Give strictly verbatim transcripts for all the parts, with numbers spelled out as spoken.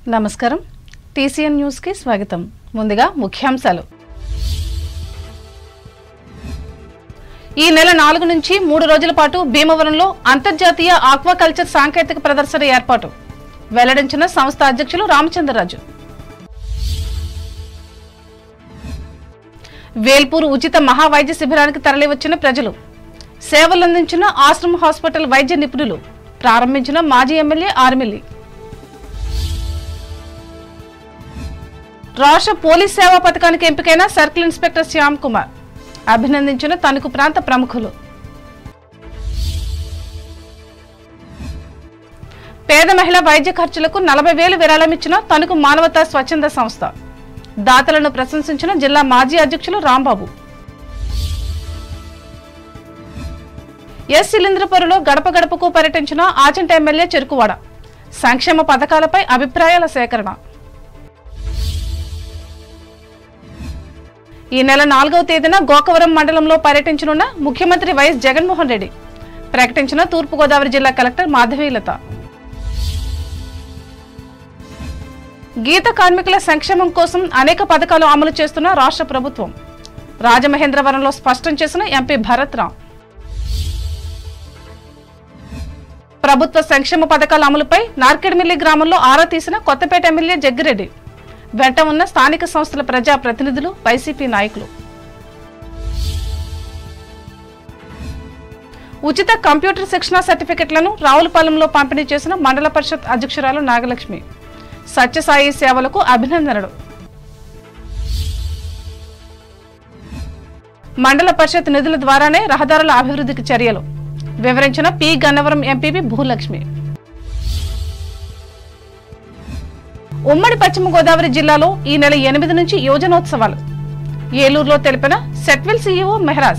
నమస్కారం TCN news కి స్వాగతం ముందుగా ముఖ్యాంశాలు ఈ నెల నాలుగు నుంచి మూడు రోజుల పాటు భీమవరంలో అంతర్జాతీయ ఆక్వాకల్చర్ సాంకేతిక ప్రదర్శన ఏర్పాటు వెల్లడించిన సంస్థ అధ్యక్షులు రామచంద్రరాజు వేల్పూర్ ఉచిత మహావైద్య శిబిరానికి తరలివచ్చిన ప్రజలు సేవలందించిన ఆశ్రమ హాస్పిటల్ వైద్య నిపుణులు ప్రారంభించిన మాజీ ఎమ్మెల్యే ఆర్మిల్లి రాష్ట్ర పోలీస్ సేవా పథకానికి ఎంపికైన సర్కిల్ ఇన్స్పెక్టర్ శ్యామ్ కుమార్ అభినందించిన తణుకు ప్రాంత ప్రముఖులు పేద మహిళ వైద్య ఖర్చులకు నలభై వేలు విరాళమిచ్చిన తణుకు మానవతా స్వచ్ఛంద సంస్థ దాతలను ప్రశంసించిన జిల్లా మాజీ అధ్యక్షులు రాంబాబు ఎస్ శిలీంద్రపురలో గడప గడపకు పర్యటించిన ఆచంట ఎమ్మెల్యే చెరుకువాడ సంక్షేమ పథకాలపై అభిప్రాయాల సేకరణ ఈ నెల నాలుగవ తేదీన గోకవరం మండలంలో పర్యటించనున్న ముఖ్యమంత్రి వైఎస్ జగన్మోహన్ రెడ్డి ప్రకటించిన తూర్పుగోదావరి జిల్లా కలెక్టర్ మాధవీలత గీత కార్మికుల సంక్షేమం కోసం అనేక పథకాలు అమలు చేస్తున్న రాష్ట్ర ప్రభుత్వం రాజమహేంద్రవరంలో స్పష్టం చేసిన ఎంపీ భరత్ రామ్ ప్రభుత్వ సంక్షేమ పథకాల అమలుపై నార్కెడ్మిల్లి గ్రామంలో ఆరా తీసిన కొత్తపేట ఎమ్మెల్యే జగ్గిరెడ్డి వెంట ఉన్న స్థానిక సంస్థల ప్రజా ప్రతినిధులు వైసీపీ నాయకులు ఉచిత కంప్యూటర్ శిక్షణ సర్టిఫికెట్లను రావులపాలెంలో పంపిణీ చేసిన మండల పరిషత్ అధ్యక్షురాలు నాగలక్ష్మి సత్యసాయి సేవలకు అభినందనలు మండల పరిషత్ నిధుల ద్వారానే రహదారుల అభివృద్ధికి చర్యలు వివరించిన పి గన్నవరం ఎంపీపీ భూలక్ష్మి ఉమ్మడి పశ్చిమ గోదావరి జిల్లాలో ఈ నెల ఎనిమిది నుంచి యోజనోత్సవాలు ఏలూరులో తెలిపిన సెట్వెల్ సీఈఓ మెహరాజ్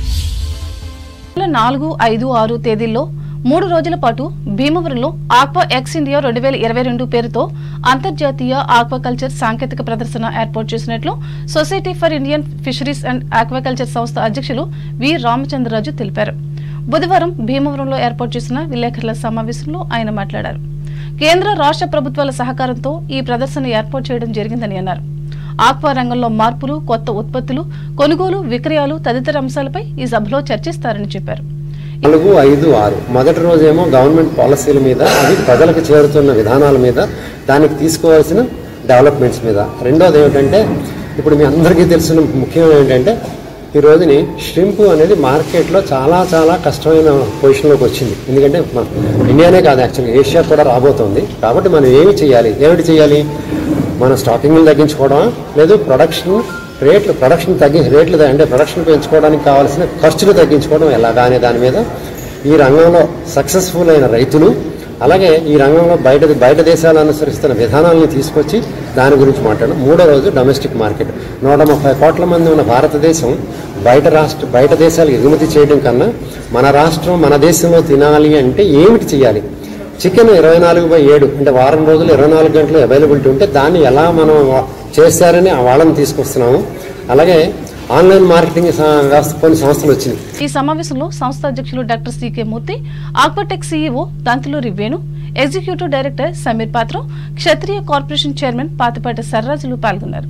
నాలుగు ఐదు ఆరు తేదీల్లో మూడు రోజుల పాటు భీమవరంలో ఆక్వా ఎక్స్ ఇండియా రెండు వేల ఇరవై రెండు పేరుతో అంతర్జాతీయ ఆక్వాకల్చర్ సాంకేతిక ప్రదర్శన ఏర్పాటు చేసినట్లు society for Indian fisheries and aquaculture సంస్థ అధ్యక్షులు వి రామచంద్రరాజు తెలిపారు. బుధవారం భీమవరంలో ఏర్పాటు చేసిన విలేకరుల సమావేశంలో ఆయన మాట్లాడారు. కేంద్ర రాష్ట్ర ప్రభుత్వాల సహకారంతో ఈ ప్రదర్శన ఏర్పాటు చేయడం జరిగిందని అన్నారు. ఆక్వా రంగంలో మార్పులు, కొత్త ఉత్పత్తులు, కొనుగోలు, విక్రయాలు తదితర అంశాలపై ఈ సభలో చర్చిస్తారని చెప్పారు. నాలుగు ఐదు ఆరు మొదటి రోజేమో గవర్నమెంట్ పాలసీల మీద, అది ప్రజలకు చేరుతున్న విధానాల మీద, దానికి తీసుకోవాల్సిన డెవలప్మెంట్స్ మీద. రెండోది ఏమిటంటే, ఇప్పుడు మీ అందరికీ తెలిసిన ముఖ్యం ఏంటంటే, ఈ రోజుని ష్రింప్ అనేది మార్కెట్లో చాలా చాలా కష్టమైన పొజిషన్లోకి వచ్చింది. ఎందుకంటే మన ఇండియానే కాదు, యాక్చువల్గా ఏషియా కూడా రాబోతోంది. కాబట్టి మనం ఏమి చేయాలి, ఏమిటి చేయాలి? మన స్టాకింగ్లు తగ్గించుకోవడమా, లేదు ప్రొడక్షన్ రేట్లు ప్రొడక్షన్ తగ్గి రేట్లు అంటే ప్రొడక్షన్ పెంచుకోవడానికి కావాల్సిన ఖర్చులు తగ్గించుకోవడం ఎలాగా అనే దాని మీద ఈ రంగంలో సక్సెస్ఫుల్ అయిన రైతులు, అలాగే ఈ రంగంలో బయట బయట దేశాలు అనుసరిస్తున్న విధానాలను తీసుకొచ్చి దాని గురించి మాట్లాడడం. మూడో రోజు డొమెస్టిక్ మార్కెట్. నూట ముప్పై కోట్ల మంది ఉన్న భారతదేశం బయట రాష్ట్ర బయట దేశాలకు ఎగుమతి చేయడం కన్నా మన రాష్ట్రం మన దేశంలో తినాలి అంటే ఏమిటి చేయాలి? చికెన్ ఇరవై నాలుగు బై ఏడు అంటే వారం రోజులు ఇరవై నాలుగు గంటలు అవైలబిలిటీ ఉంటే దాన్ని ఎలా మనం చేస్తారని వాళ్ళని తీసుకొస్తున్నాము. అలాగే ఆన్లైన్ మార్కెటింగ్ కొన్ని సంస్థలు వచ్చినాయి. ఈ సమావేశంలో సంస్థ అధ్యక్షులు doctor C K Murthy, Aquatech CEO Danthuluri Venu, executive director Sameer Patra, Kshatriya corporation chairman పాతిపాటి సర్రాజులు పాల్గొన్నారు.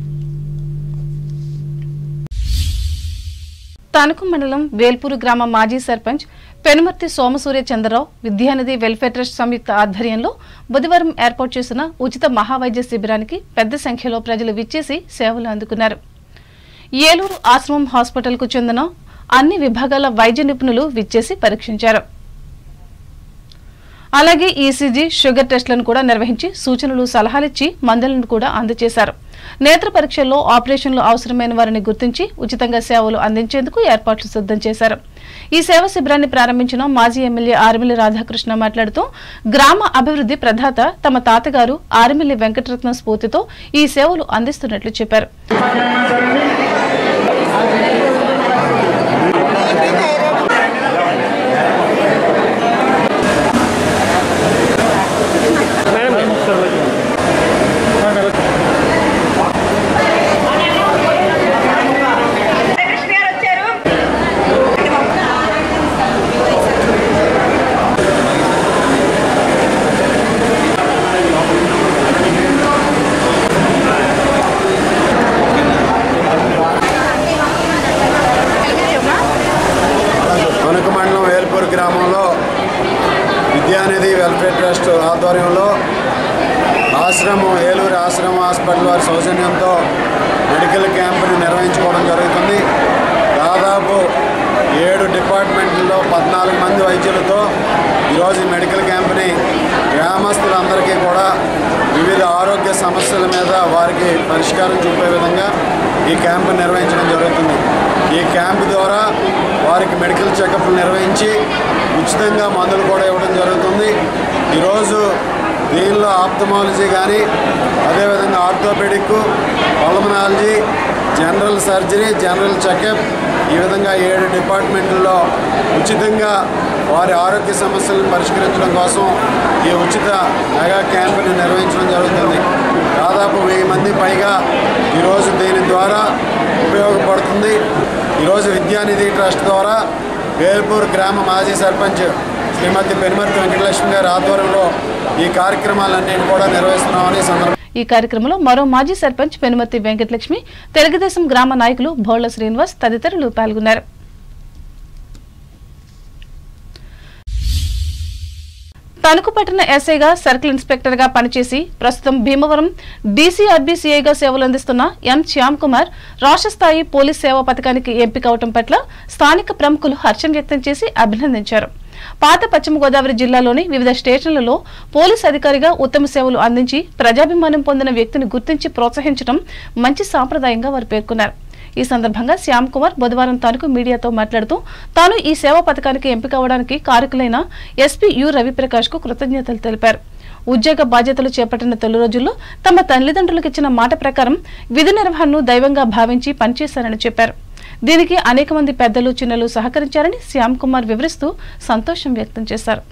తణుకు మండలం వేల్పూరు గ్రామ మాజీ సర్పంచ్ పెనుమర్తి సోమసూర్య చంద్రరావు విద్యానిధి వెల్ఫేర్ ట్రస్ట్ సంయుక్త ఆధ్వర్యంలో బుధవారం ఏర్పాటు చేసిన ఉచిత మహావైద్య శిబిరానికి పెద్ద సంఖ్యలో ప్రజలు విచ్చేసి సేవలు అందుకున్నారు. ఏలూరు ఆశ్రమం హాస్పిటల్ కు చెందిన అన్ని విభాగాల వైద్య నిపుణులు విచ్చేసి పరీక్షించారు. అలాగే ఈసీజీ, షుగర్ టెస్టులను కూడా నిర్వహించి సూచనలు, సలహాలిచ్చి మందులను కూడా అందజేశారు. నేత్ర పరీక్షల్లో ఆపరేషన్లు అవసరమైన వారిని గుర్తించి ఉచితంగా సేవలు అందించేందుకు ఏర్పాట్లు సిద్ధం చేశారు. ఈ సేవ శిబిరాన్ని ప్రారంభించిన మాజీ ఎమ్మెల్యే ఆర్మిల్లి రాధాకృష్ణ మాట్లాడుతూ, గ్రామ అభివృద్ధి ప్రదాత తమ తాతగారు ఆర్మిల్లి వెంకటరత్న స్ఫూర్తితో ఈ సేవలు అందిస్తున్నట్లు చెప్పారు. ఆశ్రమం ఏలూరు ఆశ్రమ హాస్పిటల్ వారి సౌజన్యంతో మెడికల్ క్యాంపుని నిర్వహించుకోవడం జరుగుతుంది. దాదాపు ఏడు డిపార్ట్మెంట్లలో పద్నాలుగు మంది వైద్యులతో ఈరోజు ఈ మెడికల్ క్యాంప్ని గ్రామస్తులందరికీ కూడా వివిధ ఆరోగ్య సమస్యల మీద వారికి పరిష్కారం చూపే విధంగా ఈ క్యాంపు నిర్వహించడం జరుగుతుంది. ఈ క్యాంపు ద్వారా వారికి మెడికల్ చెకప్లు నిర్వహించి ఉచితంగా మందులు కూడా ఇవ్వడం జరుగుతుంది. ఈరోజు దీనిలో ఆప్థమాలజీ కానీ అదేవిధంగా orthopaedic, pulmonology, general surgery, general checkup ఈ విధంగా ఏడు డిపార్ట్మెంట్లలో ఉచితంగా వారి ఆరోగ్య సమస్యలను పరిష్కరించడం కోసం ఈ ఉచిత మెగా క్యాంపుని నిర్వహించడం జరుగుతుంది. దాదాపు వెయ్యి మంది పైగా ఈరోజు దీని ద్వారా ఉపయోగపడుతుంది. ఈరోజు విద్యానిధి ట్రస్ట్ ద్వారా వేల్పూర్ గ్రామ మాజీ సర్పంచ్ శ్రీమతి పెనుమర్తి వెంకటలక్ష్మి గారి ఆధ్వర్యంలో ఈ కార్యక్రమాలన్నింటినీ కూడా నిర్వహిస్తున్నామని సందర్భంగా ఈ కార్యక్రమంలో మరో మాజీ సర్పంచ్ పెనుమర్తి వెంకటలక్ష్మి, తెలుగుదేశం గ్రామ నాయకులు భోళ్ల శ్రీనివాస్ తదితరులు పాల్గొన్నారు. తణుకు పట్టణ ఎస్ఐగా సర్కిల్ ఇన్స్పెక్టర్ గా పనిచేసి ప్రస్తుతం భీమవరం డీసీఆర్బీసీఐగా సేవలు అందిస్తున్న ఎం శ్యామ్ కుమార్ రాష్ట్ర స్థాయి పోలీస్ సేవా పథకానికి ఎంపికవడం పట్ల స్థానిక ప్రముఖులు హర్షం వ్యక్తం చేసి అభినందించారు. పాత పశ్చిమ గోదావరి జిల్లాలోని వివిధ స్టేషన్లలో పోలీస్ అధికారిగా ఉత్తమ సేవలు అందించి ప్రజాభిమానం పొందిన వ్యక్తిని గుర్తించి ప్రోత్సహించడం మంచి సాంప్రదాయంగా వారు పేర్కొన్నారు. ఈ సందర్భంగా శ్యామ్ కుమార్ బుధవారం తణుకు మీడియాతో మాట్లాడుతూ తాను ఈ సేవా పథకానికి ఎంపిక అవడానికి కారకులైన ఎస్పీ యు రవిప్రకాష్ కు కృతజ్ఞతలు తెలిపారు. ఉద్యోగ బాధ్యతలు చేపట్టిన తొలి రోజుల్లో తమ తల్లిదండ్రులకు ఇచ్చిన మాట ప్రకారం విధి నిర్వహణను దైవంగా భావించి పనిచేశారని చెప్పారు. దీనికి అనేక మంది పెద్దలు చిన్నలు సహకరించారని శ్యామ్ కుమార్ వివరిస్తూ సంతోషం వ్యక్తం చేశారు.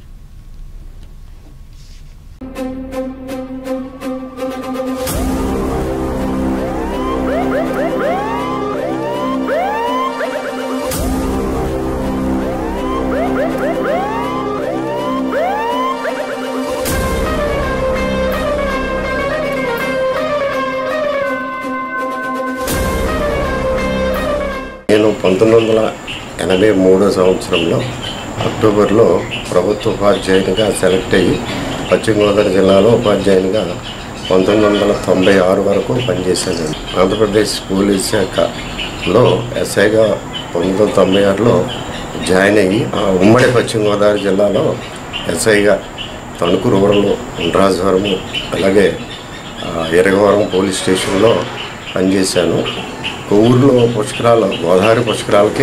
నేను పంతొమ్మిది వందల ఎనభై మూడో సంవత్సరంలో అక్టోబర్లో ప్రభుత్వ ఉపాధ్యాయునిగా సెలెక్ట్ అయ్యి పశ్చిమ గోదావరి జిల్లాలో ఉపాధ్యాయునిగా పంతొమ్మిది వందల తొంభై ఆరు వరకు పనిచేశాను. ఆంధ్రప్రదేశ్ పోలీస్ శాఖలో ఎస్ఐగా పంతొమ్మిది వందల తొంభై ఆరులో జాయిన్ అయ్యి ఆ ఉమ్మడి పశ్చిమ గోదావరి జిల్లాలో ఎస్ఐగా తణుకు రూరల్ ఉండ్రాజవరము అలాగే ఎరగవరం పోలీస్ స్టేషన్లో పనిచేశాను. ఊరిలో పుష్కరాలు గోదావరి పుష్కరాలకి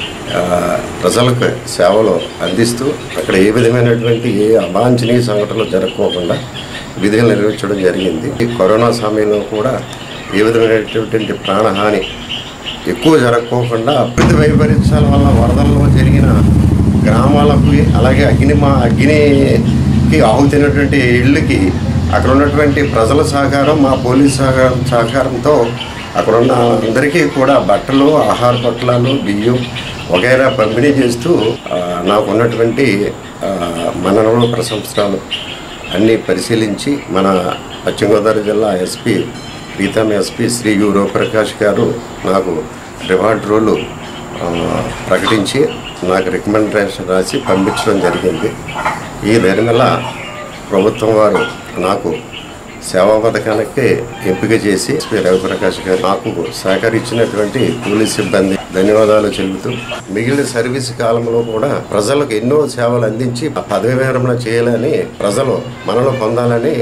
ప్రజలకు సేవలు అందిస్తూ అక్కడ ఏ విధమైనటువంటి ఏ అవాంఛనీయ సంఘటనలు జరగకోకుండా విధులు నిర్వహించడం జరిగింది. ఈ కరోనా సమయంలో కూడా ఏ విధమైనటువంటి ప్రాణహాని ఎక్కువ జరగకోకుండా ప్రతి వైపరీత్యాల వల్ల వరదల్లో జరిగిన గ్రామాలకు అలాగే అగ్ని మా అగ్నికి ఆహుతైనటువంటి ఇళ్ళకి అక్కడ ఉన్నటువంటి ప్రజల సహకారం మా పోలీస్ సహకారం సహకారంతో అక్కడ ఉన్న అందరికీ కూడా బట్టలు, ఆహార పొట్లాలు, బియ్యం వగైరా పంపిణీ చేస్తూ నాకు ఉన్నటువంటి మననలు ప్రశంసలు అన్నీ పరిశీలించి మన పశ్చిమ గోదావరి జిల్లా SP Pritam SP Shri U Raviprakash garu నాకు రివార్డ్ రోలు ప్రకటించి నాకు రికమెండేషన్ రాసి పంపించడం జరిగింది. ఈ నిర్మల ప్రభుత్వం వారు నాకు సేవా పథకానికి ఎంపిక చేసి శ్రీ రవిప్రకాష్ గారు నాకు సహకరించినటువంటి పోలీస్ సిబ్బంది ధన్యవాదాలు చెబుతూ మిగిలిన సర్వీస్ కాలంలో కూడా ప్రజలకు ఎన్నో సేవలు అందించి పదవి విరమణ చేయాలని ప్రజలు మనలో పొందాలని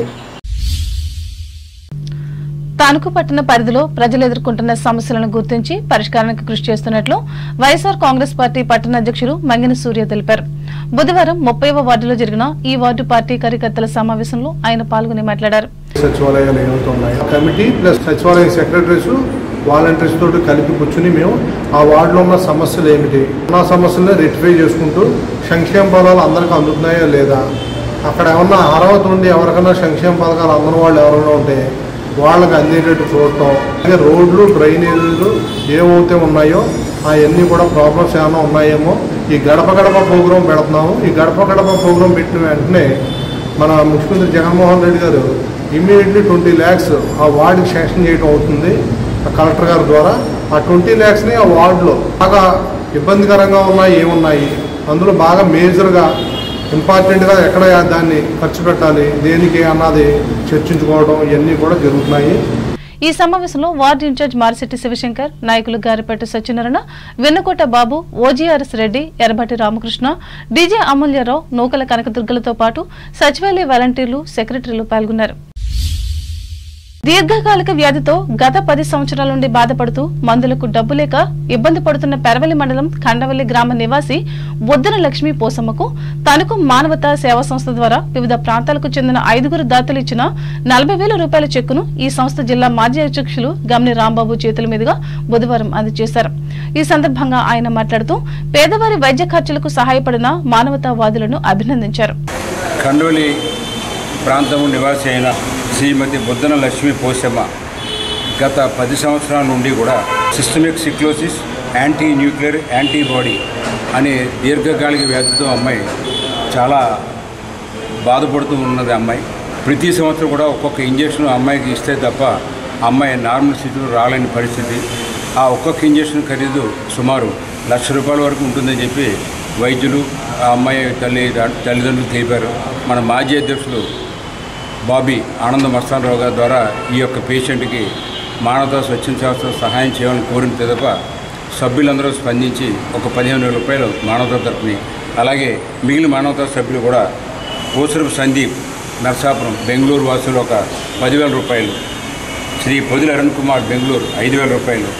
తణుకు పట్టణ పరిధిలో ప్రజలు ఎదుర్కొంటున్న సమస్యలను గుర్తించి పరిష్కారానికి కృషి చేస్తున్నట్లు వైఎస్ఆర్ కాంగ్రెస్ పార్టీ పట్టణ అధ్యక్షుడు మంగిన సూర్య తెలిపారు. బుధవారం ముప్పైవ వార్డులో జరిగిన ఈ వార్డు పార్టీ కార్యకర్తల సమావేశంలో ఆయన పాల్గొని మాట్లాడారు. సచివాలయాలు ఏమవుతున్నాయి కమిటీ ప్లస్ సచివాలయ సెక్రటరీస్ వాలంటీర్స్ తోటి కలిపి కూర్చుని మేము ఆ వార్డులో ఉన్న సమస్యలు ఏమిటి, ఆ సమస్యలను రెక్టిఫై చేసుకుంటూ సంక్షేమ పథకాలు అందరికీ అందుతున్నాయా లేదా, అక్కడ ఏమన్నా అర్హత ఉండి ఎవరికైనా సంక్షేమ పథకాలు అందని వాళ్ళు ఎవరైనా ఉంటే వాళ్ళకి అందేటట్టు చూడటం, అలాగే రోడ్లు డ్రైనేజీలు ఏవైతే ఉన్నాయో అవన్నీ కూడా ప్రాబ్లమ్స్ ఏమైనా ఉన్నాయేమో ఈ గడప గడప ప్రోగ్రాం పెడుతున్నాము. ఈ గడప గడప ప్రోగ్రాం పెట్టిన వెంటనే మన ముఖ్యమంత్రి జగన్మోహన్ రెడ్డి గారు ఇమ్మీడియట్లీ ట్వంటీ ల్యాక్స్ ఆ వార్డుకి శాంక్షన్ చేయడం అవుతుంది కలెక్టర్ గారి ద్వారా. ఆ ట్వంటీ ల్యాక్స్ని ఆ వార్డులో బాగా ఇబ్బందికరంగా ఉన్నాయి ఏమున్నాయి, అందులో బాగా మేజర్గా ఇంపార్టెంట్గా ఎక్కడ దాన్ని ఖర్చు పెట్టాలి, దేనికి అన్నది చర్చించుకోవడం ఇవన్నీ కూడా జరుగుతున్నాయి. ఈ సమావేశంలో వార్డు ఇన్ఛార్జ్ మారిశెట్టి శివశంకర్, నాయకులు గారిపేట సత్యనారాయణ, వెన్నుకోట బాబు, ఓజీఆర్ఎస్ రెడ్డి, ఎర్రబట్టి రామకృష్ణ, డీజే అమూల్యరావు, నూకల కనకదుర్గలతో పాటు సచివాలయ వాలంటీర్లు, సెక్రటరీలు పాల్గొన్నారు. దీర్ఘకాలిక వ్యాధితో గత పది సంవత్సరాల నుండి బాధపడుతూ మందులకు డబ్బు లేక ఇబ్బంది పడుతున్న పెరవలి మండలం ఖండవల్లి గ్రామ నివాసి బొద్దన లక్ష్మీ పోసమ్మకు తనకు మానవతా సేవా సంస్థ ద్వారా వివిధ ప్రాంతాలకు చెందిన ఐదుగురు దాతలు ఇచ్చిన నలభై వేల రూపాయల చెక్కును ఈ సంస్థ జిల్లా మాజీ అధ్యక్షులు గమ్ని రాంబాబు చేతుల మీదుగా బుధవారం అందజేశారు. ఈ సందర్భంగా ఆయన మాట్లాడుతూ పేదవారి వైద్య ఖర్చులకు సహాయపడిన మానవతావాదులను అభినందించారు. ఖండవల్లి ప్రాంతం నివాసి అయిన శ్రీమతి బొద్దన లక్ష్మీ పోసమ్మ గత పది సంవత్సరాల నుండి కూడా systemic sclerosis, anti nuclear antibody అనే దీర్ఘకాలిక వ్యాధితో అమ్మాయి చాలా బాధపడుతూ ఉన్నది. అమ్మాయి ప్రతి సంవత్సరం కూడా ఒక్కొక్క ఇంజక్షన్ అమ్మాయికి ఇస్తే తప్ప అమ్మాయి నార్మల్ స్థితిలో రాలేని పరిస్థితి. ఆ ఒక్కొక్క ఇంజక్షన్ ఖరీదు సుమారు లక్ష రూపాయల వరకు ఉంటుందని చెప్పి వైద్యులు ఆ అమ్మాయి తల్లి తల్లిదండ్రులు తెలిపారు. మన మాజీ అధ్యక్షులు బాబీ ఆనంద మస్తానరావు గారి ద్వారా ఈ యొక్క పేషెంట్కి మానవతా స్వచ్ఛంద సంస్థ సహాయం చేయాలని కోరిన తప్ప సభ్యులందరూ స్పందించి ఒక పదిహేను వేల రూపాయలు మానవతా తరపుని, అలాగే మిగిలిన మానవతా సభ్యులు కూడా కోసరపు సందీప్ నర్సాపురం బెంగళూరు వాసులు ఒక పదివేల రూపాయలు, శ్రీ పొదిలి అరుణ్ కుమార్ బెంగళూరు ఐదు వేల రూపాయలు,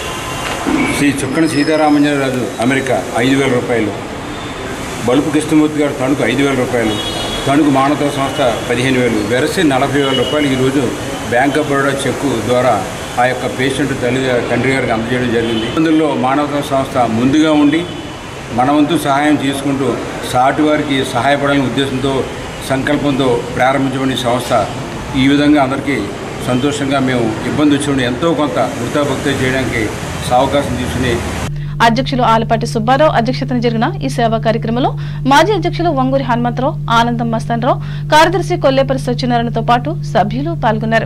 శ్రీ చుక్కన సీతారామంజనరాజు అమెరికా ఐదు వేల రూపాయలు, బలుపు కృష్ణమూర్తి గారు తణుకు ఐదు వేల రూపాయలు, తణుకు మానవతా సంస్థ పదిహేను వేలు, వెరసి నలభై వేల రూపాయలు ఈరోజు బ్యాంక్ ఆఫ్ బరోడా చెక్కు ద్వారా ఆ యొక్క పేషెంట్ తల్లి తండ్రి గారికి అందజేయడం జరిగింది. అందులో మానవతా సంస్థ ముందుగా ఉండి మన వంతు సహాయం చేసుకుంటూ సాటి వారికి సహాయపడాలనే ఉద్దేశంతో సంకల్పంతో ప్రారంభించబడిన సంస్థ ఈ విధంగా అందరికీ సంతోషంగా మేము ఇబ్బంది వచ్చినప్పుడు ఎంతో కొంత వృతాభక్తి చేయడానికి అవకాశం తీసుకుని అధ్యక్షులు ఆలపాటి సుబ్బారావు అధ్యక్షతన జరిగిన ఈ సేవా కార్యక్రమంలో మాజీ అధ్యక్షులు వంగూరి హనుమంతరావు, ఆనందం మస్తానరావు, కార్యదర్శి కొల్లేపల్లి సత్యనారాయణతో పాటు సభ్యులు పాల్గొన్నారు.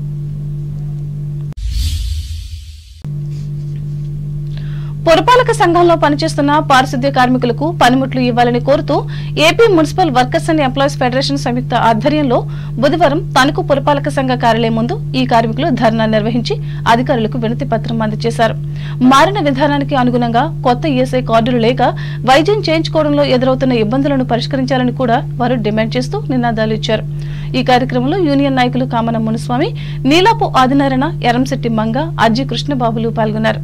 పురపాలక సంఘంలో పనిచేస్తున్న పారిశుద్ధ్య కార్మికులకు పనిముట్లు ఇవ్వాలని కోరుతూ AP municipal workers and employees federation సంయుక్త ఆధ్వర్యంలో బుధవారం తణుకు పురపాలక సంఘ కార్యాలయం ముందు ఈ కార్మికులు ధర్నా నిర్వహించి అధికారులకు వినతి పత్రం అందజేశారు. మారిన విధానానికి అనుగుణంగా కొత్త ఈఎస్ఐ కార్డులు లేక వైద్యం చేయించుకోవడంలో ఎదురవుతున్న ఇబ్బందులను పరిష్కరించాలని కూడా వారు డిమాండ్ చేస్తూ నినాదాలు ఇచ్చారు. ఈ కార్యక్రమంలో యూనియన్ నాయకులు కామన మునుస్వామి, నీలాపు ఆదినారాయణ, ఎరంశెట్టి మంగ, అజ్జి కృష్ణబాబులు పాల్గొన్నారు.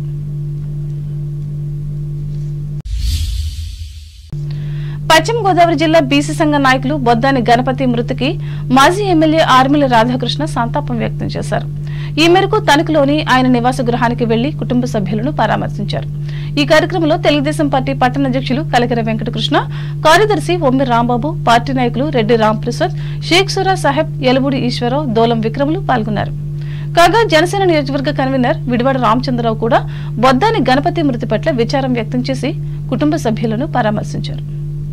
పశ్చిమ గోదావరి జిల్లా బీసీ సంఘ నాయకులు బొద్దాని గణపతి మృతికి మాజీ ఎమ్మెల్యే ఆర్మిల రాధాకృష్ణ సంతాపం వ్యక్తం చేశారు. ఈ మేరకు తణుకులోని ఆయన నివాస గృహానికి వెళ్లి కుటుంబ సభ్యులను పరామర్శించారు. ఈ కార్యక్రమంలో తెలుగుదేశం పార్టీ పట్టణ అధ్యక్షులు కలికిర వెంకటకృష్ణ, కార్యదర్శి ఒమ్మి రాంబాబు, పార్టీ నాయకులు రెడ్డి రాంప్రసాద్, షేక్ సురా సాహెబ్, యలబూడి ఈశ్వరరావు, దోలం విక్రములు పాల్గొన్నారు. కాగా జనసేన నియోజకవర్గ కన్వీనర్ విడివాడ రామచంద్రరావు కూడా బొద్దాని గణపతి మృతి పట్ల విచారం వ్యక్తం చేసి కుటుంబ సభ్యులను పరామర్శించారు.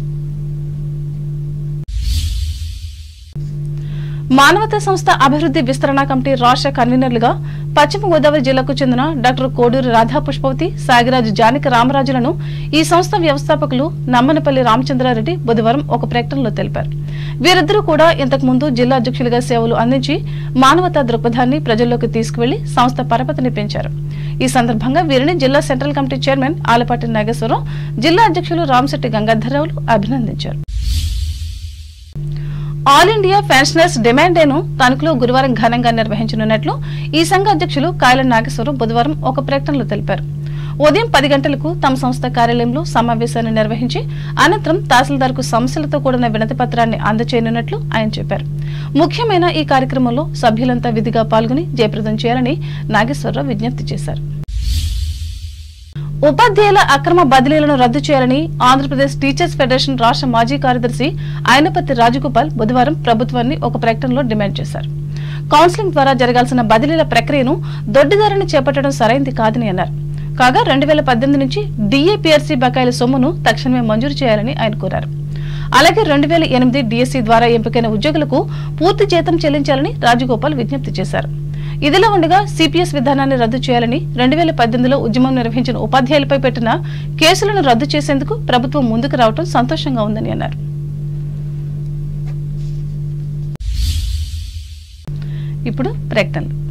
మానవతా సంస్థ అభివృద్ధి విస్తరణ కమిటీ రాష్ట్ర కన్వీనర్లుగా పశ్చిమ గోదావరి జిల్లాకు చెందిన డాక్టర్ కోడూరు రాధా పుష్పవతి, సాగిరాజు జానకి రామరాజులను ఈ సంస్థ వ్యవస్థాపకులు నమ్మనపల్లి రామచంద్రారెడ్డి బుధవారం ఒక ప్రకటనలో తెలిపారు. వీరిద్దరూ కూడా ఇంతకు ముందు జిల్లా అధ్యక్షులుగా సేవలు అందించి మానవతా దృక్పథాన్ని ప్రజల్లోకి తీసుకువెళ్లి సంస్థ పరపతిని పెంచారు. ఈ సందర్భంగా వీరిని జిల్లా central committee chairman Alapati Nageswararao, జిల్లా అధ్యక్షులు రామశెట్టి గంగాధర్రావులు అభినందించారు. ఆల్ ఇండియా పెన్షనర్స్ డిమాండ్ డేను తణుకులో గురువారం ఘనంగా నిర్వహించనున్నట్లు ఈ సంఘ అధ్యక్షులు కాయల నాగేశ్వరరావు బుధవారం ఒక ప్రకటనలో తెలిపారు. ఉదయం పది గంటలకు తమ సంస్థ కార్యాలయంలో సమావేశాన్ని నిర్వహించి అనంతరం తహసీల్దార్కు సమస్యలతో కూడిన వినతి పత్రాన్ని అందజేయనున్నట్లు ఆయన చెప్పారు. ముఖ్యమైన ఈ కార్యక్రమంలో సభ్యులంతా విధిగా పాల్గొని జయప్రదం చేయాలని నాగేశ్వరరావు విజ్ఞప్తి చేశారు. ఉపాధ్యాయుల అక్రమ బదిలీలను రద్దు చేయాలని ఆంధ్రప్రదేశ్ టీచర్స్ ఫెడరేషన్ రాష్ట్ర మాజీ కార్యదర్శి ఆయనపర్తి రాజగోపాల్ బుధవారం ప్రభుత్వాన్ని ఒక ప్రకటనలో డిమాండ్ చేశారు. కౌన్సిలింగ్ ద్వారా జరగాల్సిన బదిలీల ప్రక్రియను దొడ్డిదారిని చేపట్టడం సరైంది కాదని అన్నారు. కాగా రెండు వేల పద్దెనిమిది నుంచి డిఏపీఆర్సీ బకాయిల సొమ్మును తక్షణమే మంజూరు చేయాలని ఆయన కోరారు. అలాగే రెండు వేల ఎనిమిది డిఎస్సీ ద్వారా ఎంపికైన ఉద్యోగులకు పూర్తి జీతం చెల్లించాలని రాజగోపాల్ విజ్ఞప్తి చేశారు. ఇదిలా ఉండగా సిపిఎస్ విధానాన్ని రద్దు చేయాలని రెండు వేల పద్దెనిమిదిలో ఉద్యమం నిర్వహించిన ఉపాధ్యాయులపై పెట్టిన కేసులను రద్దు చేసేందుకు ప్రభుత్వం ముందుకు రావడం సంతోషంగా ఉందని అన్నారు. ఇప్పుడు ప్రకటనలు.